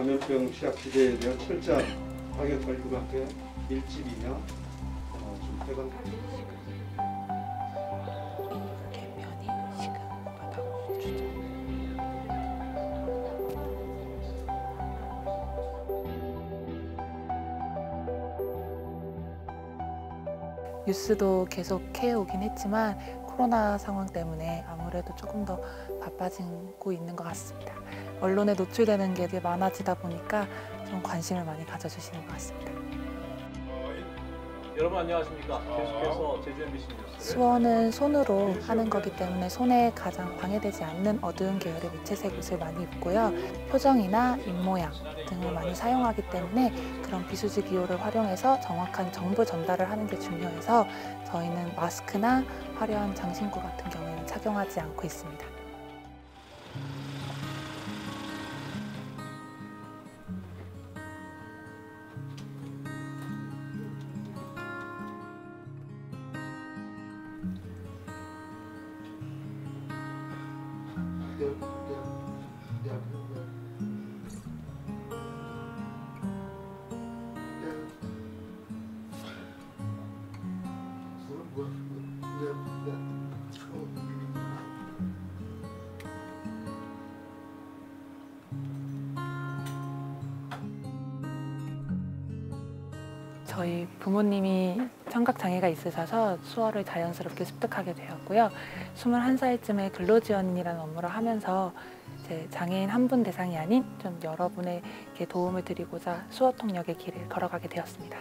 감염병 취약 시대에 대한 철저한 방역 관리와 함께 밀집이냐 좀 해방됩니다. 뉴스도 계속 해오긴 했지만 코로나 상황 때문에 아무래도 조금 더 바빠지고 있는 것 같습니다. 언론에 노출되는 게 되게 많아지다 보니까 좀 관심을 많이 가져주시는 것 같습니다. 여러분 안녕하십니까. 계속해서 제주 MBC 뉴스. 수어는 손으로 하는 거기 때문에 손에 가장 방해되지 않는 어두운 계열의 무채색 옷을 많이 입고요. 표정이나 입모양 등을 많이 사용하기 때문에 그런 비수지 기호를 활용해서 정확한 정보 전달을 하는 게 중요해서 저희는 마스크나 화려한 장신구 같은 경우에는 착용하지 않고 있습니다. 저희 부모님이 청각장애가 있으셔서 수어를 자연스럽게 습득하게 되었고요. 21살쯤에 근로지원이라는 업무를 하면서 이제 장애인 한 분 대상이 아닌 좀 여러분에게 도움을 드리고자 수어 통역의 길을 걸어가게 되었습니다.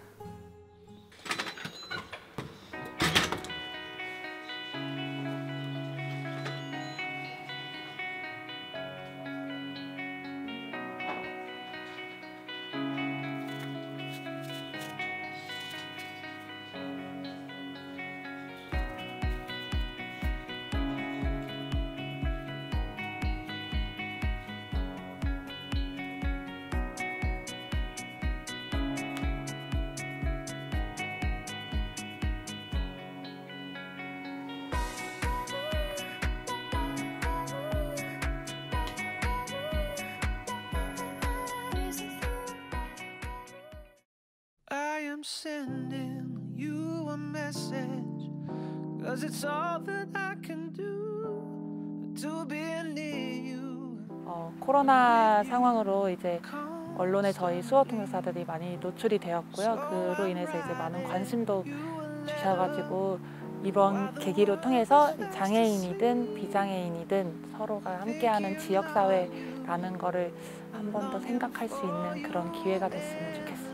I'm sending you a message, 'cause it's all that I can do to be near you. 코로나 상황으로 이제 언론에 저희 수어 통역사들이 많이 노출이 되었고요. 그로 인해서 이제 많은 관심도 주셔가지고 이번 계기로 통해서 장애인이든 비장애인이든 서로가 함께하는 지역사회라는 거를 한 번 더 생각할 수 있는 그런 기회가 됐으면 좋겠습니다.